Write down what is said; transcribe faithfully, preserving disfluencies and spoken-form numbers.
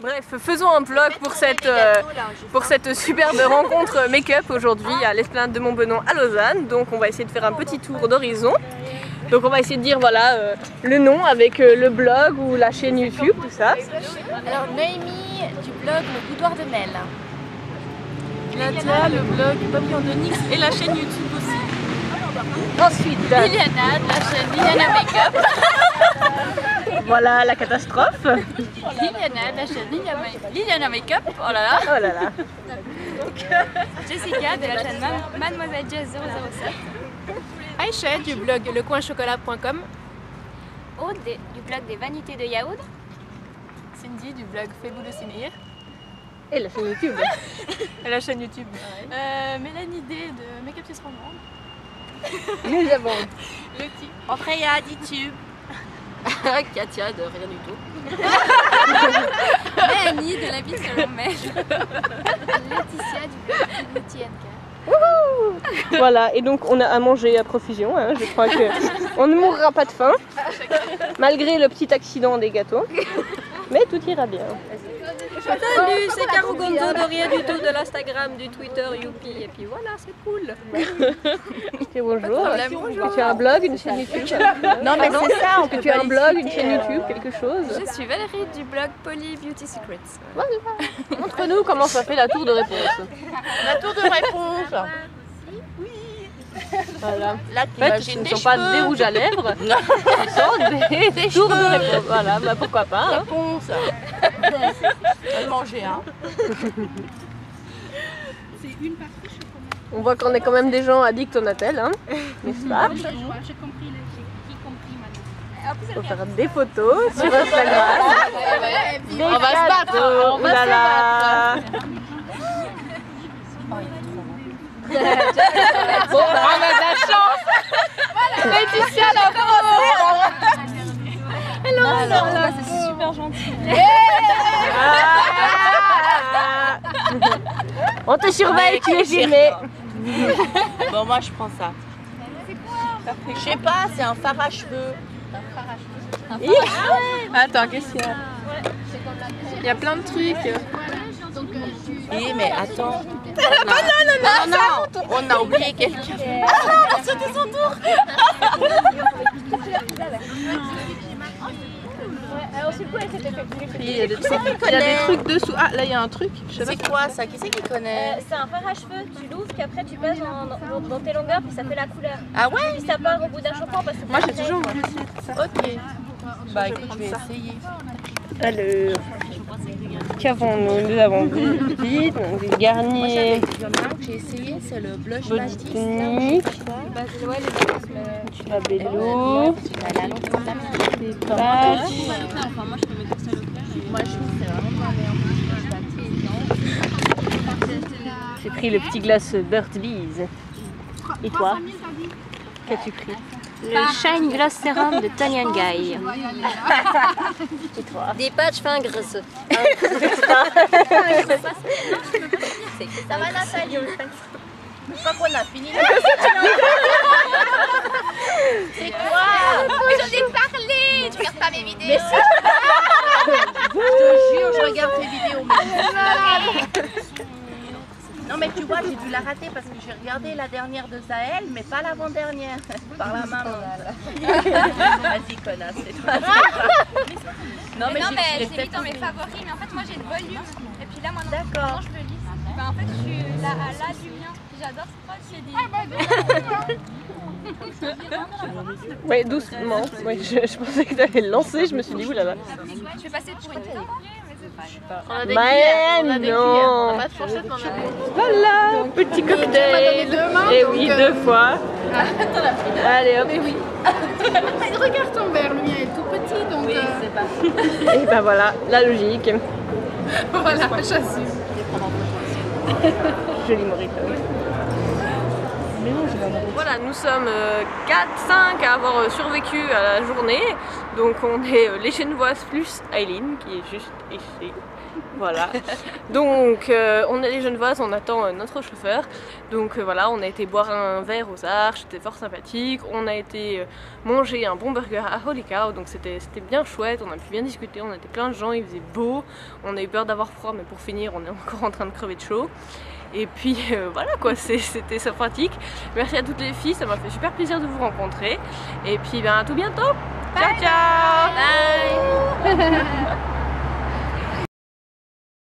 Bref, faisons un vlog pour cette, euh, pour cette superbe rencontre make-up aujourd'hui à l'Esplanade de Montbenon à Lausanne. Donc on va essayer de faire un petit tour d'horizon. Donc on va essayer de dire voilà euh, le nom avec euh, le blog ou la chaîne YouTube, tout ça. Alors Noémie du blog Le Boudoir de Mel. Nadia, le blog Papillon d'Onyx et la chaîne YouTube aussi. Ensuite, Liliana de la chaîne Liliana Makeup. voilà la catastrophe. Liliana de la chaîne Liliana, Liliana Makeup. Oh là là. Oh là là. Jessica de la chaîne Mademoiselle Jazz zéro zéro sept. Aïcha du blog lecoinchocolat point com. Aude du blog des Vanités de Yaoud. Cindy du blog Faiboule Sinir. Et la chaîne YouTube. Et la chaîne YouTube. Euh, Mélanie D de Make-up Suisse Romande. Nous avons Le petit. Andrea d'YouTube. Katia de rien du tout. Mélanie de la vie selon Mel. Laetitia du blog Beauty and Care. Voilà, et donc on a à manger à profusion, hein. Je crois que on ne mourra pas de faim, malgré le petit accident des gâteaux, mais tout ira bien. Salut, c'est Caro Gonzo de rien du tout, de l'Instagram, du Twitter, youpi, et puis voilà, c'est cool. Et bonjour, tu as un blog, une chaîne YouTube? Non mais c'est ça, on peut tu as un blog, une chaîne YouTube, quelque chose? Je suis Valérie du blog Poly Beauty Secrets. Voilà. Montre-nous comment ça fait la tour de réponse. La tour de réponse. Voilà. Là, en fait, ce ne sont pas des rouges à lèvres, ce sont des, des tours de réponse. Voilà, bah pourquoi pas. Hein. Réponse. Elle mangeait, hein. On voit qu'on est quand même des gens addicts au Natel, hein, n'est-ce pas? On va faire des photos sur Instagram. Des On va se battre, on va se battre. Bon, on a de la chance. Laetitia la Hello, hello, c'est super gentil. Ah. On te surveille, tu es filmé. Bon, moi je prends ça. Je sais pas, c'est un fard à cheveux. Attends, qu'est-ce qu'il y a? Il y a plein de trucs. Oui, mais attends. Non, non, non, non, non, on a oublié quelqu'un. Ah non, on a sauté son tour. Il y a des trucs, il y a des trucs dessous. Ah, là il y a un truc. Je sais pas. C'est quoi ça? Qui c'est qui connaît? C'est un fard à cheveux, tu l'ouvres, puis après tu passes dans, dans, dans tes longueurs, puis ça fait la couleur. Ah ouais? Puis ça part au bout d'un shampoing parce que Moi j'ai toujours voulu ça. Ok. Bah écoute, je vais essayer. Alors, qu'avons-nous? Nous avons du vide, du Garnier, Il y en a un que j'ai essayé, c'est le blush body Matisse. tonic, Babello, des patchs. Moi je trouve que c'est vraiment pas meilleur. J'ai pris le petit glace Burt's Bees. Et toi? Qu'as-tu pris? Le Shine Gloss Serum de Tony and Guy. Et toi? des patchs fin graisseux. Ça va Nathalie? Je crois qu'on a fini. C'est quoi? Mais j'en ai parlé. Tu regardes pas mes vidéos. Je te jure, je regarde tes vidéos. Mais... Non mais tu vois, j'ai dû la rater parce que j'ai regardé la dernière de Sahel, mais pas l'avant-dernière. Par la main. Vas-y connasse, c'est toi. Non mais, non, j'ai mais j'ai j'ai fait mis dans mes favoris, mais en fait, moi j'ai le volume. Et puis là, moi, non, D'accord. je le lis. Bah, en fait, je suis là, à là du mien. J'adore ce truc. Oui, doucement. Oui, je, je pensais que tu allais le lancer, je me suis dit oulala. Je vais passer pour une fille, mais c'est pas. On a des Mais cuillères, on a des non. cuillères. On n'a pas de fourchette, mais on a des Voilà, petit cocktail. Et oui, deux fois. Allez hop. Regarde ton verre, le mien est tout petit donc. Oui, euh, c'est pas. Et ben voilà, la logique. Voilà, j'assume. Joli morito. Voilà, nous sommes quatre cinq à avoir survécu à la journée. Donc on est les Genevoises plus Aileen qui est juste ici. Voilà. Donc euh, on est les Genevoises, on attend euh, notre chauffeur. Donc euh, voilà, on a été boire un verre aux Arches, c'était fort sympathique. On a été euh, manger un bon burger à Holy Cow, donc c'était bien chouette. On a pu bien discuter, on était plein de gens, il faisait beau. On a eu peur d'avoir froid, mais pour finir, on est encore en train de crever de chaud. Et puis euh, voilà quoi, c'était sympathique. Merci à toutes les filles, ça m'a fait super plaisir de vous rencontrer. Et puis ben, à tout bientôt. Ciao ciao.